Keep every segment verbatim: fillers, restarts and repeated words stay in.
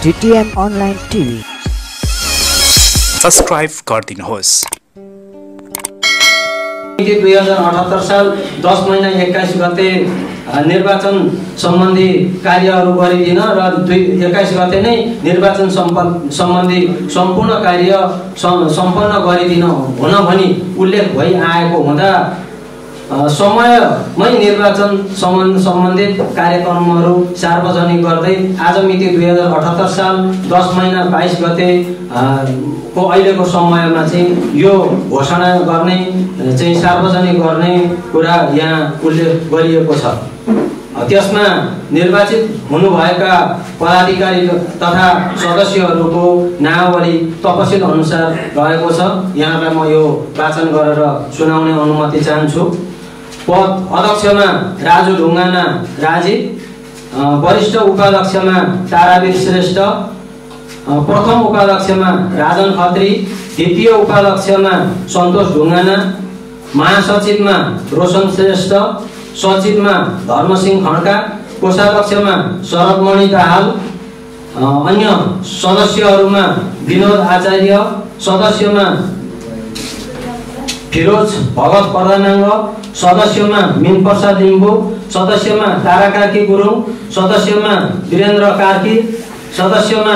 GTM online TV subscribe गरिदिनुहोस्। दुई हजार अठहत्तर साल दस महिना एक्काइस गते निर्वाचन सम्बन्धी कार्यहरू गरिदिन र दुई एक्काइस गते नै निर्वाचन सम्बन्धी सम्पूर्ण कार्य सम्पन्न गरिदिन हुन भनी उल्लेख भई आएको हुँदा समयमै निर्वाचन सम्बन्धित कार्यक्रमहरू सार्वजनिक गर्दै आज मिति दुई हजार अठहत्तर साल दस महिना बाइस गते को अहिलेको समयमा चाहिँ यो घोषणा गर्ने चाहिँ सार्वजनिक गर्ने कुरा यहाँ उल्लेख गरिएको छ। त्यसमा निर्वाचित हुनुभएका पदाधिकारी तथा सदस्यहरूको नामावली तपसिल अनुसार रहेको छ। यहाँलाई म यो वाचन गरेर सुनाउने अनुमति चाहन्छु। पद अध्यक्षमा राजु ढुङ्गाना राजीव, वरिष्ठ उपाध्यक्षमा तारावीर श्रेष्ठ, प्रथम उपाध्यक्षमा राजन खत्री, द्वितीय उपाध्यक्षमा सन्तोष ढुङ्गाना, महासचिवमा रोशन श्रेष्ठ, सचिवमा धर्मसिंह खड्का, कोषाध्यक्षमा शरदमणि दाहाल, अन्य सदस्यहरूमा विनोद आचार्य, सदस्यमा फिरोज भगत प्रधानाङ्ग, सदस्यमा मीन प्रसाद लिम्बू, सदस्यमा तारा कार्की गुरुङ, सदस्यमा वीरेन्द्र कार्की, सदस्यमा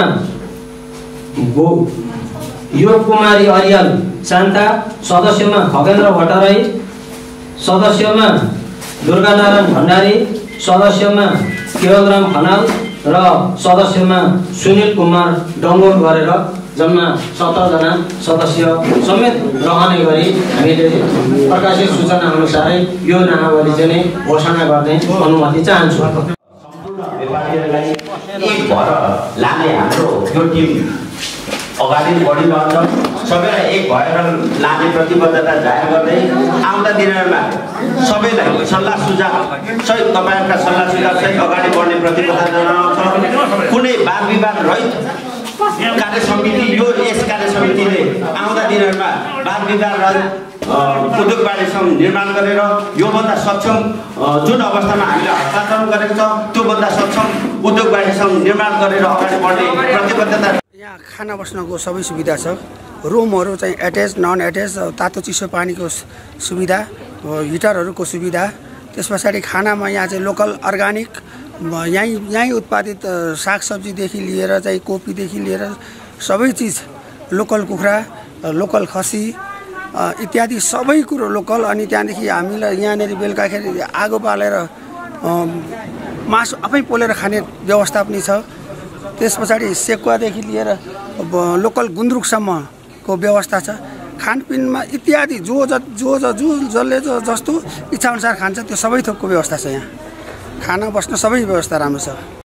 योग कुमारी अरियाल शान्ता, सदस्यमा खगेन्द्र भट्टराई, सदस्यमा दुर्गानारायण भण्डारी, सदस्यमा केवलराम खनाल र सदस्यमा सुनिल कुमार डङ्गोल गरेर जम्मा सत्र जना सदस्य समेत रहने गरी हामीले प्रकाशित सूचना अनुसारै यो नामावली चाहिँ घोषणा गर्ने अनुमति चाहन्छु। व्यापारीहरूलाई एक भएर लाने हाम्रो यो टिम अगाडि बढिरहन्छ। सबैलाई एक भएर लाने प्रतिबद्धता जाहेर गर्दै आउँदा दिनहरूमा सबैलाई सल्लाह सुझाव सही तपाईँहरूका सल्लाह सुझाव सही अगाडि बढ्ने प्रतिबद्धता जनाउँछ। कुनै वाद विवाद रहित कार्य समिति यो यस कार्य समितिले आउँदा दिनहरूमा वाद विवाद रहित उद्योग वाणिज्य सङ्घ निर्माण गरेर योभन्दा सक्षम जुन अवस्थामा हामीले हस्तान्तरण गरेको छ त्योभन्दा सक्षम उद्योग वाणिज्य सङ्घ निर्माण गरेर अगाडि बढ्ने प्रतिबद्धता। यहाँ खाना बस्नको सबै सुविधा छ। रुमहरू चाहिँ एट्याच नन एट्याच, तातो चिसो पानीको सुविधा, हिटरहरूको सुविधा। त्यस पछाडि खानामा यहाँ चाहिँ लोकल अर्ग्यानिक यहीँ यहीँ उत्पादित सागसब्जीदेखि लिएर चाहिँ कोपीदेखि लिएर सबै चिज लोकल कुखुरा, लोकल खसी इत्यादि सबै कुरो लोकल। अनि त्यहाँदेखि हामीलाई यहाँनिर बेलुकाखेरि आगो बालेर मासु आफै पोलेर खाने व्यवस्था पनि छ। त्यस पछाडि सेकुवादेखि लिएर लोकल गुन्द्रुकसम्मको व्यवस्था छ। खानपिनमा इत्यादि जो ज जो ज जो जसले जस्तो इच्छाअनुसार खान्छ त्यो सबै थोकको व्यवस्था छ। यहाँ खाना बस्न सबै व्यवस्था राम्रो छ।